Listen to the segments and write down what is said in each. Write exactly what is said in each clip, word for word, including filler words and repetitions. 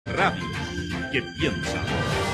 Radio que piensa.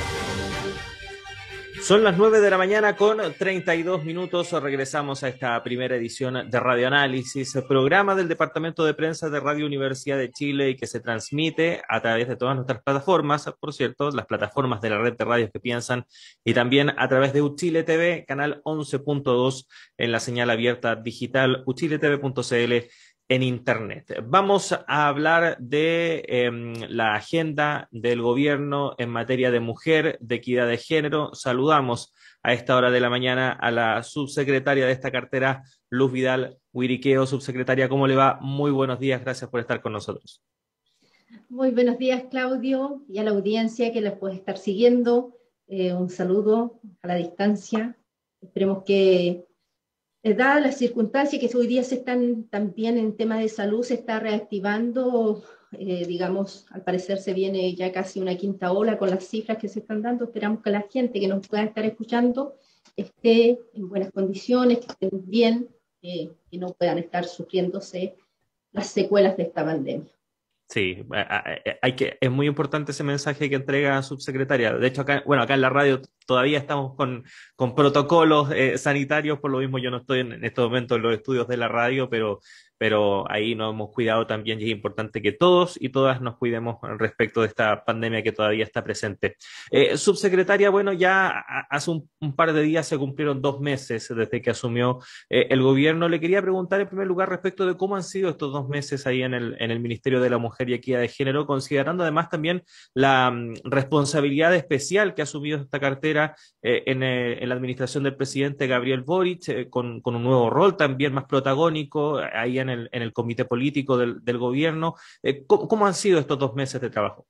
Son las nueve de la mañana con treinta y dos minutos. Regresamos a esta primera edición de Radio Análisis, programa del Departamento de Prensa de Radio Universidad de Chile y que se transmite a través de todas nuestras plataformas, por cierto, las plataformas de la red de radios que piensan y también a través de Uchile T V, canal once punto dos en la señal abierta digital, uchile t v punto c l en Internet. Vamos a hablar de eh, la agenda del gobierno en materia de mujer, de equidad de género. Saludamos a esta hora de la mañana a la subsecretaria de esta cartera, Luz Vidal Huiriqueo. Subsecretaria, ¿cómo le va? Muy buenos días, gracias por estar con nosotros. Muy buenos días, Claudio, y a la audiencia que les puede estar siguiendo. Eh, un saludo a la distancia. Esperemos que, eh, dadas las circunstancias que hoy día se están también en tema de salud, se está reactivando, eh, digamos, al parecer se viene ya casi una quinta ola con las cifras que se están dando. Esperamos que la gente que nos pueda estar escuchando esté en buenas condiciones, que estén bien, eh, que no puedan estar sufriéndose las secuelas de esta pandemia. Sí, hay que, es muy importante ese mensaje que entrega subsecretaria. De hecho, acá, bueno, acá en la radio todavía estamos con, con protocolos eh, sanitarios, por lo mismo yo no estoy en, en estos momentos en los estudios de la radio, pero, pero ahí nos hemos cuidado también y es importante que todos y todas nos cuidemos respecto de esta pandemia que todavía está presente. Eh, subsecretaria, bueno, ya hace un, un par de días se cumplieron dos meses desde que asumió eh, el gobierno. Le quería preguntar en primer lugar respecto de cómo han sido estos dos meses ahí en el, en el Ministerio de la Mujer y Equidad de Género, considerando además también la um, responsabilidad especial que ha asumido esta cartera eh, en, eh, en la administración del presidente Gabriel Boric, eh, con, con un nuevo rol también más protagónico ahí en el, en el comité político del, del gobierno. Eh, ¿cómo, ¿Cómo han sido estos dos meses de trabajo?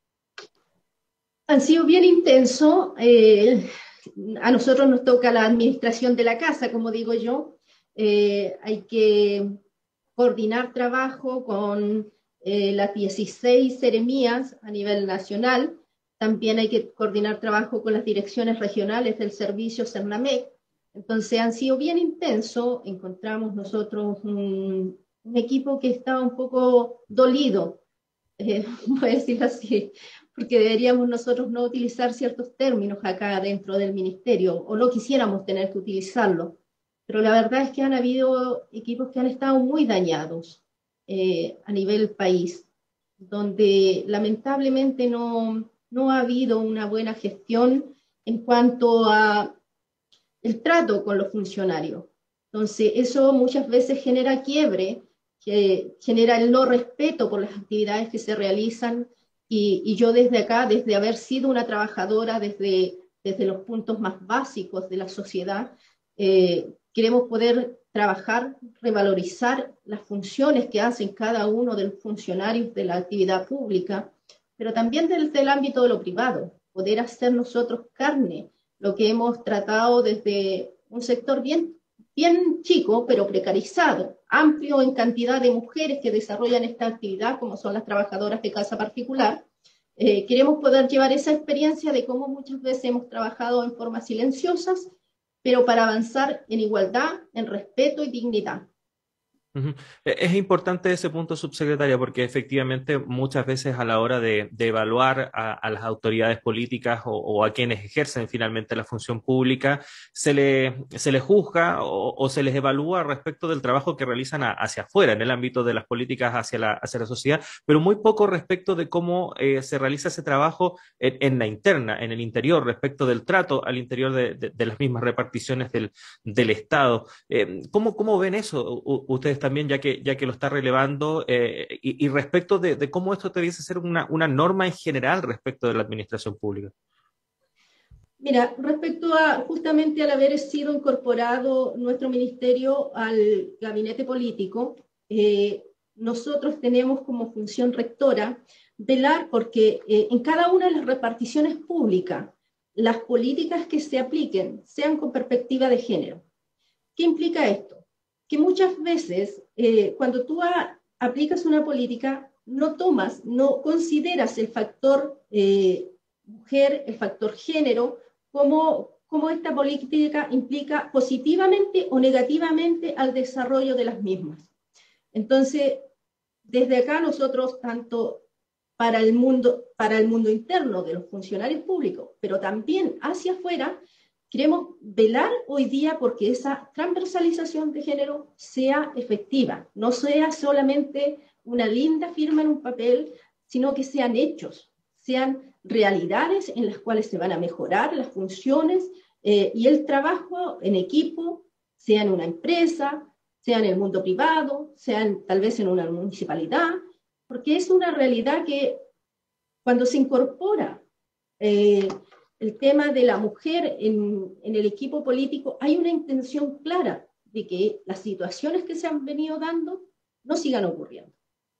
Han sido bien intensos. Eh, a nosotros nos toca la administración de la casa, como digo yo. Eh, hay que coordinar trabajo con eh, las dieciséis seremías a nivel nacional. También hay que coordinar trabajo con las direcciones regionales del servicio CERNAMEC. Entonces han sido bien intensos. Encontramos nosotros un, un equipo que estaba un poco dolido, eh, voy a decirlo así, porque deberíamos nosotros no utilizar ciertos términos acá dentro del ministerio, o no quisiéramos tener que utilizarlos. Pero la verdad es que han habido equipos que han estado muy dañados eh, a nivel país, donde lamentablemente no, no ha habido una buena gestión en cuanto a el trato con los funcionarios. Entonces, eso muchas veces genera quiebre, que genera el no respeto por las actividades que se realizan, y, y yo desde acá, desde haber sido una trabajadora desde, desde los puntos más básicos de la sociedad, eh, queremos poder trabajar, revalorizar las funciones que hacen cada uno de los funcionarios de la actividad pública, pero también desde el ámbito de lo privado, poder hacer nosotros carne lo que hemos tratado desde un sector bien, bien chico, pero precarizado, amplio en cantidad de mujeres que desarrollan esta actividad, como son las trabajadoras de casa particular. Eh, queremos poder llevar esa experiencia de cómo muchas veces hemos trabajado en formas silenciosas, pero para avanzar en igualdad, en respeto y dignidad. Ujú. Es importante ese punto, subsecretaria, porque efectivamente muchas veces a la hora de, de evaluar a, a las autoridades políticas o, o a quienes ejercen finalmente la función pública, se le, se les juzga o, o se les evalúa respecto del trabajo que realizan a, hacia afuera, en el ámbito de las políticas hacia la, hacia la sociedad, pero muy poco respecto de cómo eh, se realiza ese trabajo en, en la interna, en el interior, respecto del trato al interior de, de, de las mismas reparticiones del, del Estado. Eh, ¿cómo, ¿Cómo ven eso u, ustedes también, ya que, ya que lo está relevando, eh, y, y respecto de, de cómo esto debiese ser una, una norma en general respecto de la administración pública? Mira, respecto a justamente al haber sido incorporado nuestro ministerio al gabinete político, eh, nosotros tenemos como función rectora velar porque eh, en cada una de las reparticiones públicas las políticas que se apliquen sean con perspectiva de género. ¿Qué implica esto? Que muchas veces eh, cuando tú a, aplicas una política no tomas, no consideras el factor eh, mujer, el factor género, cómo, cómo esta política implica positivamente o negativamente al desarrollo de las mismas. Entonces, desde acá nosotros, tanto para el mundo, para el mundo interno de los funcionarios públicos, pero también hacia afuera, queremos velar hoy día porque esa transversalización de género sea efectiva, no sea solamente una linda firma en un papel, sino que sean hechos, sean realidades en las cuales se van a mejorar las funciones eh, y el trabajo en equipo, sea en una empresa, sea en el mundo privado, sea en, tal vez en una municipalidad, porque es una realidad que cuando se incorpora eh, el tema de la mujer en, en el equipo político, hay una intención clara de que las situaciones que se han venido dando no sigan ocurriendo.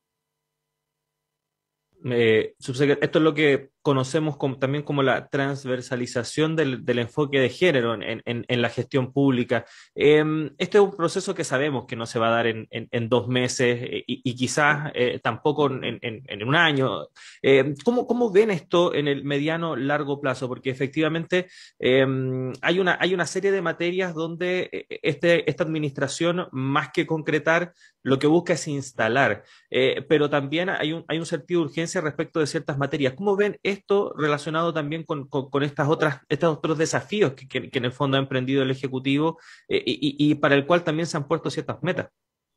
Eh, subsecre- esto es lo que conocemos como- también como la transversalización del, del enfoque de género en, en- en la gestión pública. Eh, este es un proceso que sabemos que no se va a dar en, en- en dos meses eh, y, y quizás eh, tampoco en, en- en un año. Eh, ¿cómo, cómo ven esto en el mediano largo plazo? Porque efectivamente eh, hay una, hay una serie de materias donde eh, este, esta administración, más que concretar, lo que busca es instalar. Eh, pero también hay un, hay un sentido de urgencia respecto de ciertas materias. ¿Cómo ven esto relacionado también con, con, con estas otras, estos otros desafíos que, que, que en el fondo ha emprendido el Ejecutivo eh, y, y para el cual también se han puesto ciertas metas?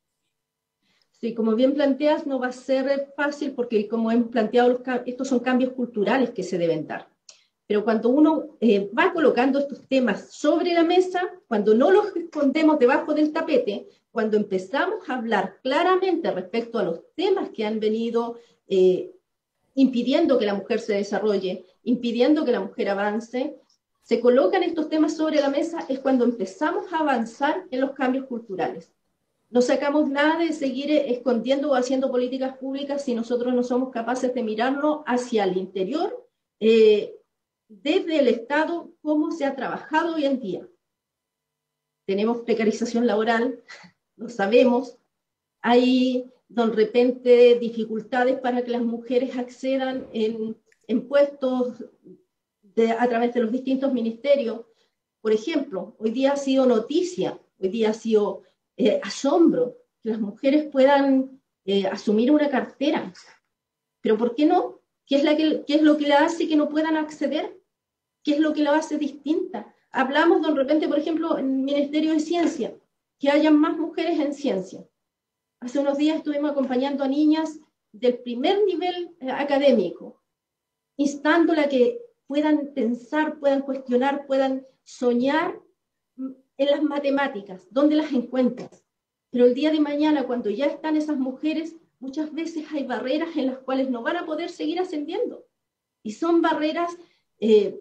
Sí, como bien planteas, no va a ser fácil porque como hemos planteado, los, estos son cambios culturales que se deben dar. Pero cuando uno eh, va colocando estos temas sobre la mesa, cuando no los escondemos debajo del tapete, cuando empezamos a hablar claramente respecto a los temas que han venido eh, impidiendo que la mujer se desarrolle, impidiendo que la mujer avance, se colocan estos temas sobre la mesa, es cuando empezamos a avanzar en los cambios culturales. No sacamos nada de seguir escondiendo o haciendo políticas públicas si nosotros no somos capaces de mirarlo hacia el interior, eh, desde el Estado, cómo se ha trabajado hoy en día. Tenemos precarización laboral, lo sabemos, hay de repente dificultades para que las mujeres accedan en, en puestos de, a través de los distintos ministerios. Por ejemplo, hoy día ha sido noticia, hoy día ha sido eh, asombro que las mujeres puedan eh, asumir una cartera. Pero ¿por qué no? ¿Qué es, la que, ¿Qué es lo que la hace que no puedan acceder? ¿Qué es lo que la hace distinta? Hablamos de repente, por ejemplo, en el Ministerio de Ciencia, que hayan más mujeres en ciencia. Hace unos días estuvimos acompañando a niñas del primer nivel eh, académico, instándolas a que puedan pensar, puedan cuestionar, puedan soñar en las matemáticas, ¿dónde las encuentras? Pero el día de mañana, cuando ya están esas mujeres, muchas veces hay barreras en las cuales no van a poder seguir ascendiendo. Y son barreras, eh,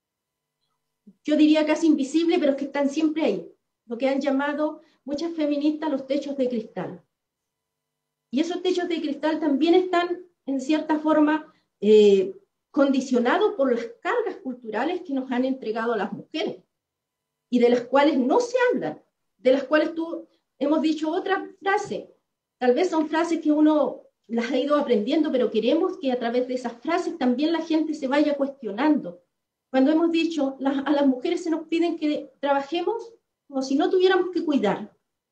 yo diría casi invisibles, pero que están siempre ahí. Lo que han llamado muchas feministas los techos de cristal. Y esos techos de cristal también están, en cierta forma, eh, condicionados por las cargas culturales que nos han entregado a las mujeres y de las cuales no se hablan, de las cuales tú hemos dicho otra frase. Tal vez son frases que uno las ha ido aprendiendo, pero queremos que a través de esas frases también la gente se vaya cuestionando. Cuando hemos dicho, las, a las mujeres se nos piden que trabajemos como si no tuviéramos que cuidar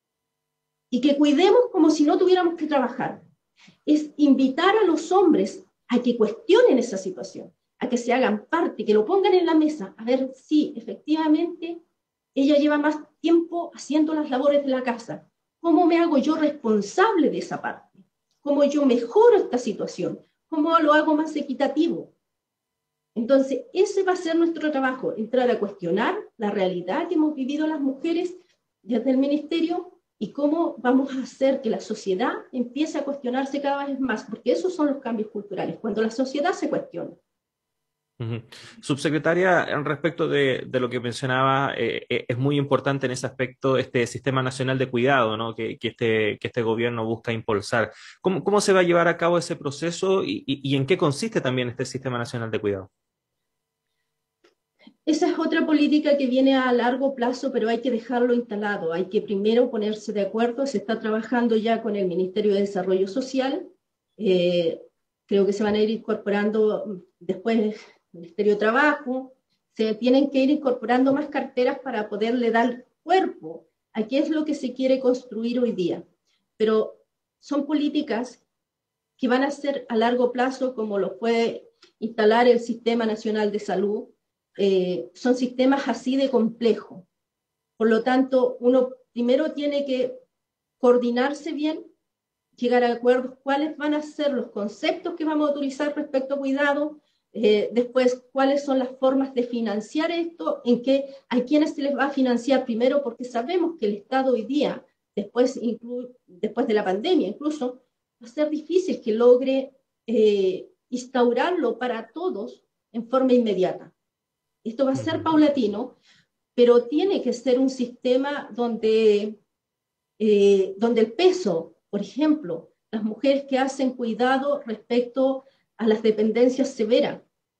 y que cuidemos como si no tuviéramos que trabajar. Es invitar a los hombres a que cuestionen esa situación, a que se hagan parte, que lo pongan en la mesa, a ver si efectivamente ella lleva más tiempo haciendo las labores de la casa. ¿Cómo me hago yo responsable de esa parte? ¿Cómo yo mejoro esta situación? ¿Cómo lo hago más equitativo? Entonces, ese va a ser nuestro trabajo, entrar a cuestionar la realidad que hemos vivido las mujeres desde el ministerio y cómo vamos a hacer que la sociedad empiece a cuestionarse cada vez más, porque esos son los cambios culturales, cuando la sociedad se cuestiona. Uh-huh. Subsecretaria, respecto de, de lo que mencionaba, eh, eh, es muy importante en ese aspecto este Sistema Nacional de Cuidado, ¿no? que, que, este, que este gobierno busca impulsar. ¿Cómo, cómo se va a llevar a cabo ese proceso y, y, y en qué consiste también este Sistema Nacional de Cuidado? Esa es otra política que viene a largo plazo, pero hay que dejarlo instalado. Hay que primero ponerse de acuerdo. Se está trabajando ya con el Ministerio de Desarrollo Social. Eh, creo que se van a ir incorporando después el Ministerio de Trabajo. Se tienen que ir incorporando más carteras para poderle dar cuerpo a qué es lo que se quiere construir hoy día. Pero son políticas que van a ser a largo plazo, como lo fue instalar el Sistema Nacional de Salud, eh, son sistemas así de complejos. Por lo tanto, uno primero tiene que coordinarse bien, llegar a acuerdos cuáles van a ser los conceptos que vamos a utilizar respecto a cuidado, eh, después cuáles son las formas de financiar esto, en qué, a quiénes se les va a financiar primero, porque sabemos que el Estado hoy día, después, inclu, después de la pandemia incluso, va a ser difícil que logre eh, instaurarlo para todos en forma inmediata. Esto va a ser paulatino, pero tiene que ser un sistema donde, eh, donde el peso, por ejemplo, las mujeres que hacen cuidado respecto a las dependencias severas,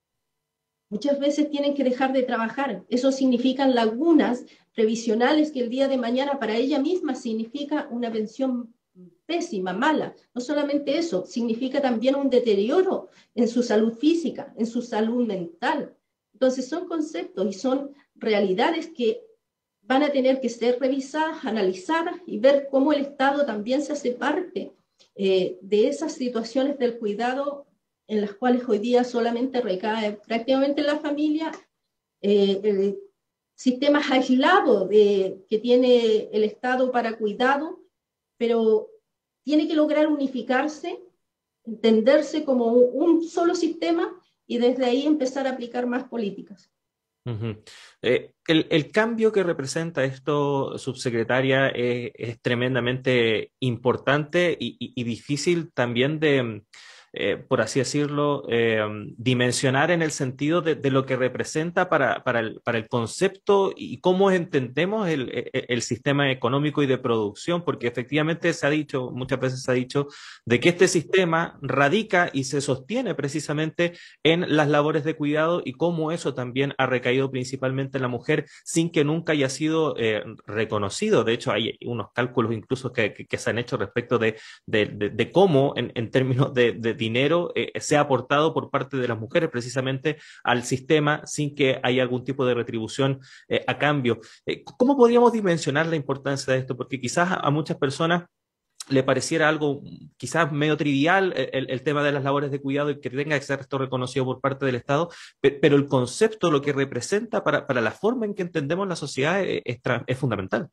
muchas veces tienen que dejar de trabajar. Eso significa lagunas previsionales que el día de mañana para ella misma significa una pensión pésima, mala. No solamente eso, significa también un deterioro en su salud física, en su salud mental. Entonces son conceptos y son realidades que van a tener que ser revisadas, analizadas y ver cómo el Estado también se hace parte eh, de esas situaciones del cuidado en las cuales hoy día solamente recae prácticamente en la familia, eh, el sistema aislado de, que tiene el Estado para cuidado, pero tiene que lograr unificarse, entenderse como un solo sistema y desde ahí empezar a aplicar más políticas. Uh-huh. Eh, el, el cambio que representa esto, subsecretaria, es, es tremendamente importante y, y, y difícil también de, eh, por así decirlo, eh, dimensionar en el sentido de, de lo que representa para, para, el, para el concepto y cómo entendemos el, el, el sistema económico y de producción, porque efectivamente se ha dicho, muchas veces se ha dicho, de que este sistema radica y se sostiene precisamente en las labores de cuidado y cómo eso también ha recaído principalmente en la mujer sin que nunca haya sido eh, reconocido. De hecho, hay unos cálculos incluso que, que, que se han hecho respecto de, de, de, de cómo en, en términos de, de dinero eh, se ha aportado por parte de las mujeres precisamente al sistema sin que haya algún tipo de retribución eh, a cambio. Eh, ¿Cómo podríamos dimensionar la importancia de esto? Porque quizás a, a muchas personas le pareciera algo quizás medio trivial el, el, tema de las labores de cuidado y que tenga que ser esto reconocido por parte del Estado, pero el concepto, lo que representa para, para la forma en que entendemos la sociedad es, es, es fundamental.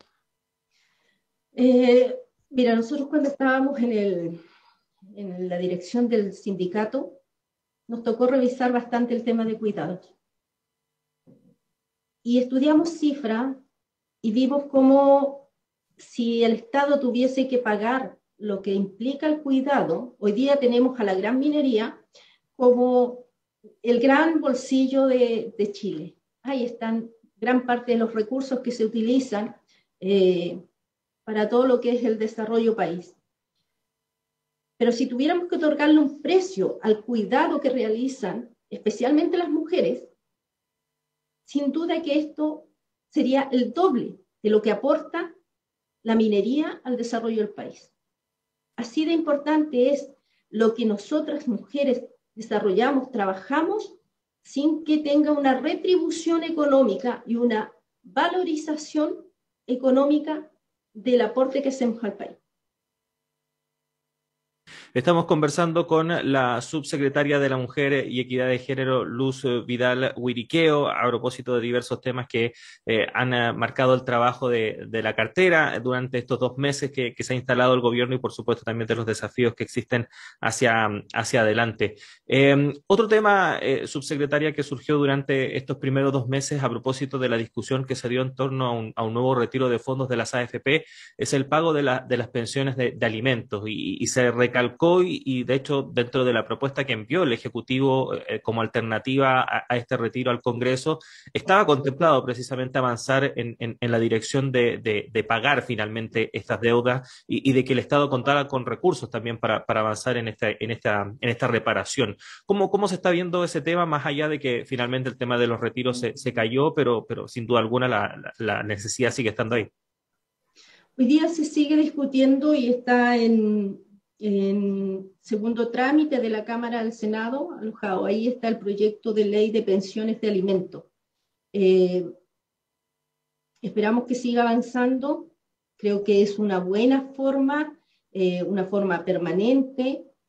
Eh, mira, nosotros cuando estábamos en, el, en la dirección del sindicato, nos tocó revisar bastante el tema de cuidados. Y estudiamos cifras y vimos cómo si el Estado tuviese que pagar lo que implica el cuidado, hoy día tenemos a la gran minería como el gran bolsillo de, de Chile. Ahí están gran parte de los recursos que se utilizan eh, para todo lo que es el desarrollo país. Pero si tuviéramos que otorgarle un precio al cuidado que realizan, especialmente las mujeres, sin duda que esto sería el doble de lo que aporta la minería al desarrollo del país. Así de importante es lo que nosotras mujeres desarrollamos, trabajamos, sin que tenga una retribución económica y una valorización económica del aporte que hacemos al país. Estamos conversando con la subsecretaria de la Mujer y Equidad de Género, Luz Vidal Huiriqueo, a propósito de diversos temas que eh, han uh, marcado el trabajo de, de la cartera durante estos dos meses que, que se ha instalado el gobierno y, por supuesto, también de los desafíos que existen hacia, hacia adelante. Eh, otro tema, eh, subsecretaria, que surgió durante estos primeros dos meses a propósito de la discusión que se dio en torno a un, a un nuevo retiro de fondos de las A F P es el pago de, la, de las pensiones de, de alimentos y, y se recalcó Y, y de hecho dentro de la propuesta que envió el Ejecutivo eh, como alternativa a, a este retiro al Congreso, estaba contemplado precisamente avanzar en, en, en la dirección de, de, de pagar finalmente estas deudas y, y de que el Estado contara con recursos también para, para avanzar en esta, en, esta, en esta reparación. ¿Cómo, ¿Cómo se está viendo ese tema, más allá de que finalmente el tema de los retiros se, se cayó, pero, pero sin duda alguna la, la, la necesidad sigue estando ahí? Hoy día se sigue discutiendo y está en en segundo trámite de la Cámara del Senado, alojado. Ahí está el proyecto de ley de pensiones de alimentos. Eh, esperamos que siga avanzando. Creo que es una buena forma, eh, una forma permanente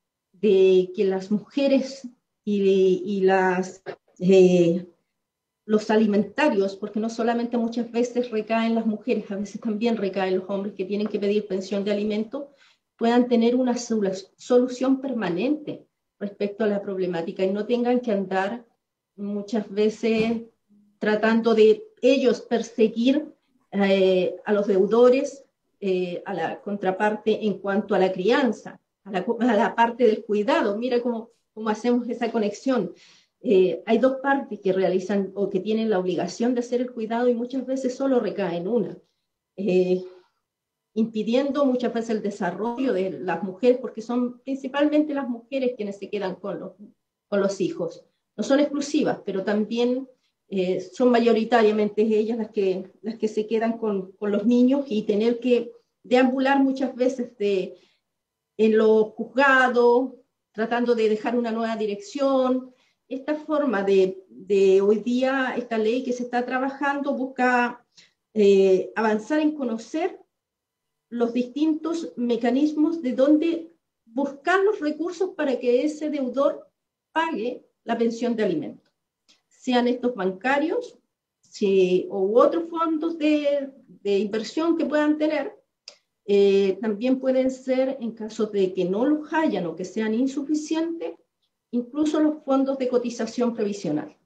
de que las mujeres y, y las, eh, los alimentarios, porque no solamente muchas veces recaen las mujeres, a veces también recaen los hombres que tienen que pedir pensión de alimento, puedan tener una solución permanente respecto a la problemática y no tengan que andar muchas veces tratando de ellos perseguir eh, a los deudores, eh, a la contraparte en cuanto a la crianza, a la, a la parte del cuidado. Mira cómo, cómo hacemos esa conexión. Eh, hay dos partes que realizan o que tienen la obligación de hacer el cuidado y muchas veces solo recae en una, eh, impidiendo muchas veces el desarrollo de las mujeres, porque son principalmente las mujeres quienes se quedan con los, con los hijos. No son exclusivas, pero también eh, son mayoritariamente ellas las que, las que se quedan con, con los niños y tener que deambular muchas veces de, en los juzgados, tratando de dejar una nueva dirección. Esta forma de, de hoy día, esta ley que se está trabajando busca eh, avanzar en conocer los distintos mecanismos de dónde buscar los recursos para que ese deudor pague la pensión de alimentos, sean estos bancarios si, u otros fondos de, de inversión que puedan tener. Eh, también pueden ser, en caso de que no los hayan o que sean insuficientes, incluso los fondos de cotización previsional.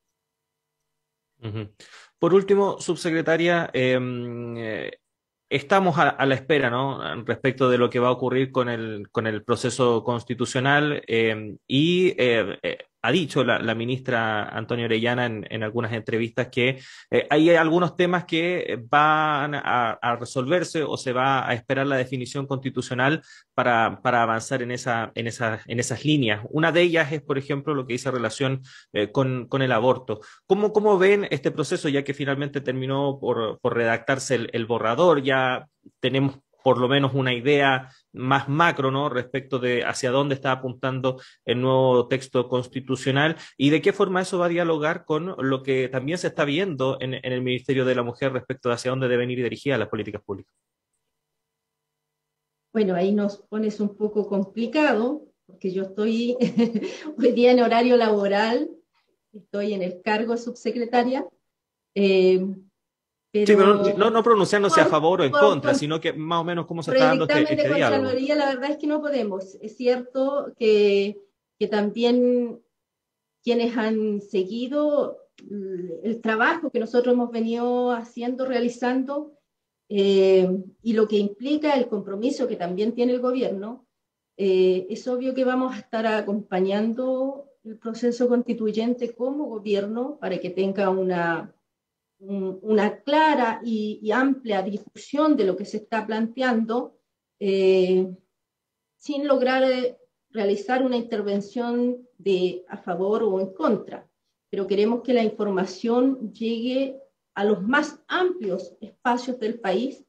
Uh-huh. Por último, subsecretaria, eh, eh, estamos a, a la espera, ¿no?, respecto de lo que va a ocurrir con el, con el proceso constitucional eh, y eh, eh, ha dicho la, la ministra Antonia Orellana en, en algunas entrevistas que eh, hay algunos temas que van a, a resolverse o se va a esperar la definición constitucional para, para avanzar en, esa, en, esa, en esas líneas. Una de ellas es, por ejemplo, lo que dice relación eh, con, con el aborto. ¿Cómo, cómo ven este proceso, ya que finalmente terminó por, por redactarse el, el borrador? Ya tenemos por lo menos una idea más macro, ¿no?, respecto de hacia dónde está apuntando el nuevo texto constitucional y de qué forma eso va a dialogar con lo que también se está viendo en, en el Ministerio de la Mujer respecto de hacia dónde deben ir dirigidas las políticas públicas. Bueno, ahí nos pones un poco complicado, porque yo estoy hoy día en horario laboral, estoy en el cargo de subsecretaria, eh, pero, sí, pero no, no pronunciándose por, a favor o en por, contra, por, sino que más o menos cómo se por está el dando este, dictamen de este diálogo. Contraloría, la verdad es que no podemos. Es cierto que, que también quienes han seguido el trabajo que nosotros hemos venido haciendo, realizando, eh, y lo que implica el compromiso que también tiene el gobierno, eh, es obvio que vamos a estar acompañando el proceso constituyente como gobierno para que tenga una, un, una clara y, y amplia difusión de lo que se está planteando, eh, sin lograr eh, realizar una intervención de a favor o en contra, pero queremos que la información llegue a los más amplios espacios del país.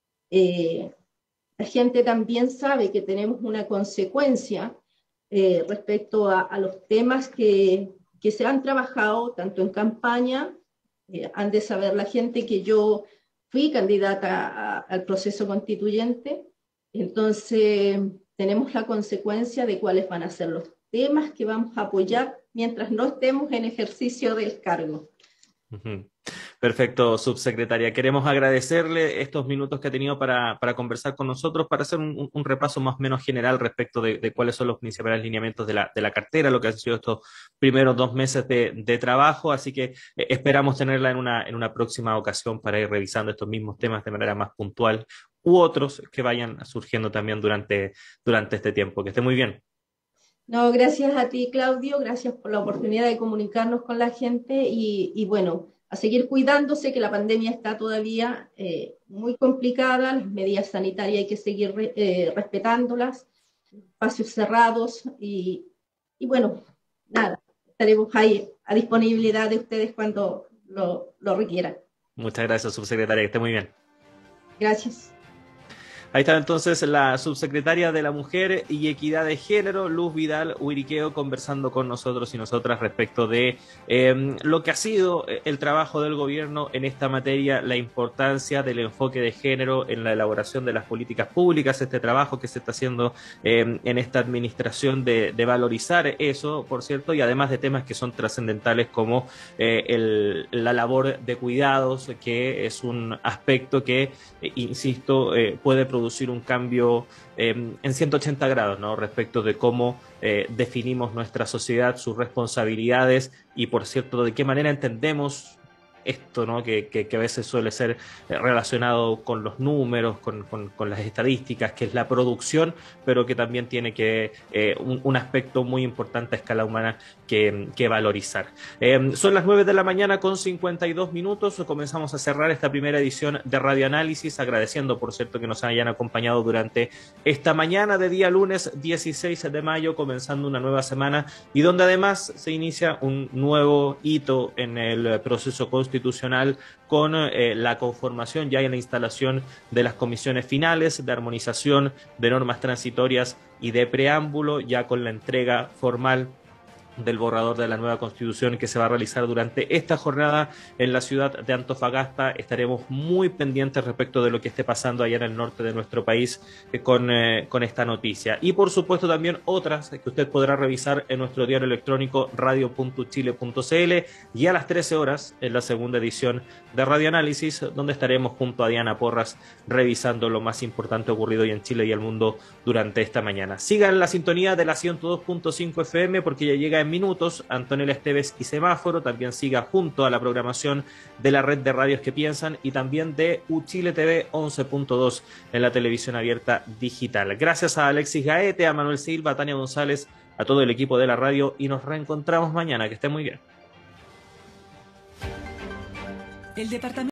Eh, la gente también sabe que tenemos una consecuencia eh, respecto a, a los temas que, que se han trabajado tanto en campaña. Eh, han de saber la gente que yo fui candidata a, al proceso constituyente, entonces tenemos la consecuencia de cuáles van a ser los temas que vamos a apoyar mientras no estemos en ejercicio del cargo. Uh-huh. Perfecto, subsecretaria. Queremos agradecerle estos minutos que ha tenido para, para conversar con nosotros, para hacer un, un repaso más o menos general respecto de, de cuáles son los principales lineamientos de la, de la cartera, lo que han sido estos primeros dos meses de, de trabajo. Así que eh, esperamos tenerla en una, en una próxima ocasión para ir revisando estos mismos temas de manera más puntual u otros que vayan surgiendo también durante, durante este tiempo. Que esté muy bien. No, gracias a ti, Claudio, gracias por la oportunidad de comunicarnos con la gente y, y bueno, a seguir cuidándose, que la pandemia está todavía eh, muy complicada, las medidas sanitarias hay que seguir eh, respetándolas, espacios cerrados y, y bueno, nada, estaremos ahí a disponibilidad de ustedes cuando lo, lo requieran. Muchas gracias, subsecretaria, que esté muy bien. Gracias. Ahí está entonces la subsecretaria de la Mujer y Equidad de Género, Luz Vidal Huiriqueo, conversando con nosotros y nosotras respecto de eh, lo que ha sido el trabajo del gobierno en esta materia, la importancia del enfoque de género en la elaboración de las políticas públicas, este trabajo que se está haciendo eh, en esta administración de, de valorizar eso, por cierto, y además de temas que son trascendentales como eh, el, la labor de cuidados, que es un aspecto que, eh, insisto, eh, puede producir un cambio eh, en ciento ochenta grados, ¿no? Respecto de cómo eh, definimos nuestra sociedad, sus responsabilidades y, por cierto, de qué manera entendemos esto, ¿no? Que, que, que a veces suele ser relacionado con los números, con, con, con las estadísticas, que es la producción, pero que también tiene que eh, un, un aspecto muy importante a escala humana que, que valorizar. Eh, son las nueve de la mañana con cincuenta y dos minutos. Comenzamos a cerrar esta primera edición de Radio Análisis, agradeciendo, por cierto, que nos hayan acompañado durante esta mañana de día lunes dieciséis de mayo, comenzando una nueva semana y donde además se inicia un nuevo hito en el proceso constitucional constitucional con eh, la conformación ya en la instalación de las comisiones finales de armonización de normas transitorias y de preámbulo, ya con la entrega formal del borrador de la nueva Constitución que se va a realizar durante esta jornada en la ciudad de Antofagasta. Estaremos muy pendientes respecto de lo que esté pasando allá en el norte de nuestro país eh, con, eh, con esta noticia. Y por supuesto también otras que usted podrá revisar en nuestro diario electrónico radio punto chile punto c l y a las trece horas en la segunda edición de Radio Análisis, donde estaremos junto a Diana Porras revisando lo más importante ocurrido hoy en Chile y el mundo durante esta mañana. Sigan la sintonía de la ciento dos punto cinco F M porque ya llega en minutos Antonella Esteves y Semáforo. También siga junto a la programación de la red de radios que piensan y también de Uchile T V once punto dos en la televisión abierta digital. Gracias a Alexis Gaete, a Manuel Silva, a Tania González, a todo el equipo de la radio y nos reencontramos mañana. Que estén muy bien. El departamento